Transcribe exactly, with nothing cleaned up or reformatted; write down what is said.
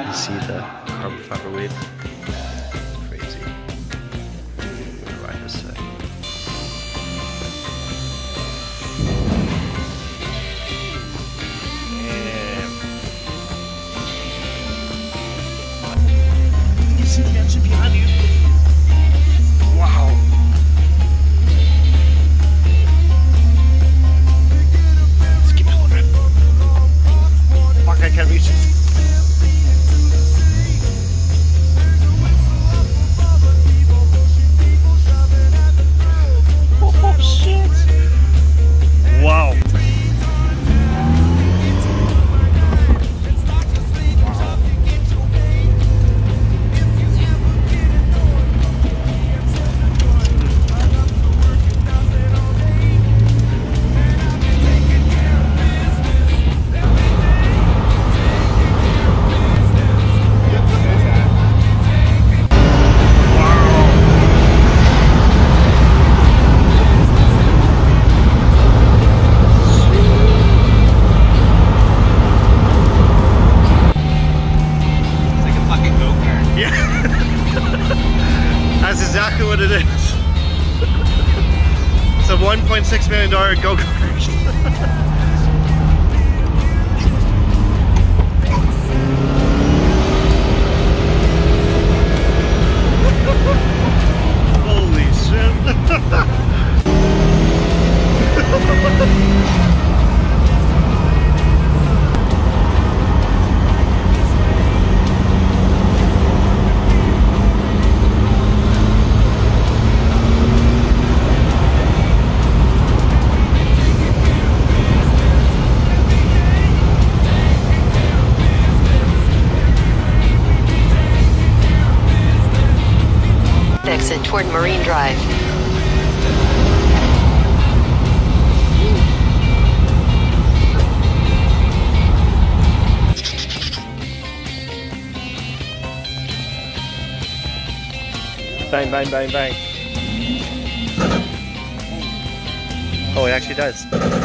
You see the carbon fiber wave? Crazy. I'm gonna ride this side. You see the engine behind you? Wow. Let's keep it a little bit. Fuck, I can't reach it. Oh shit! Wow. That's exactly what it is. It's a one point six million dollar go-kart. Holy shit. Exit toward Marine Drive. Bang, bang, bang, bang. Oh, it actually does.